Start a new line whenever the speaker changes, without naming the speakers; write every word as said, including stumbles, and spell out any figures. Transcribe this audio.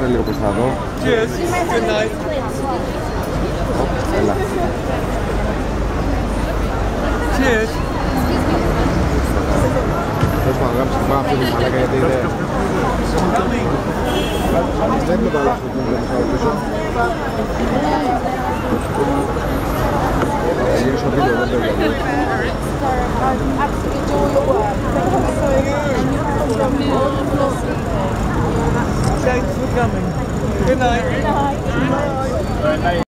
πάρε λίγο προς τα δω.
Cheers. Good night.
Έλα.
Cheers.
Θες να γράψεις την μάνα αυτή τη μαλάκα γιατί είναι... Δεν είναι καλά αυτό που βλέπεις από πίσω. Γυρίσω βίντεο, δεν το βλέπω.
Thanks for coming. Good night. Good night.